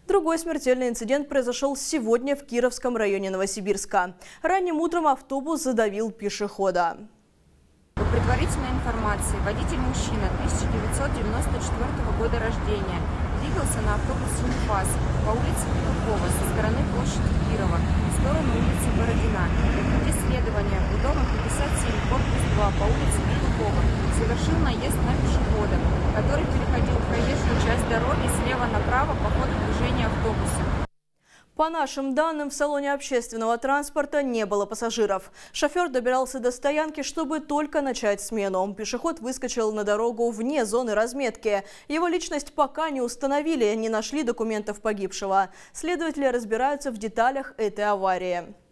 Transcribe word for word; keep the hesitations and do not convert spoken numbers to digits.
Другой смертельный инцидент произошел сегодня в Кировском районе Новосибирска. Ранним утром автобус задавил пешехода. По предварительной информации, водитель мужчина тысяча девятьсот девяносто четвёртого года рождения двигался на автобусе «Унифаз» по улице Петухова со стороны площади Кирова в сторону улицы Бородина. В ходе следования у дома пятьдесят семь, корпус два по улице Петухова совершил наезд на пешехода, который переходил проезжую часть дороги слева направо по ходу движения автобуса. По нашим данным, в салоне общественного транспорта не было пассажиров. Шофер добирался до стоянки, чтобы только начать смену. Пешеход выскочил на дорогу вне зоны разметки. Его личность пока не установили, не нашли документов погибшего. Следователи разбираются в деталях этой аварии.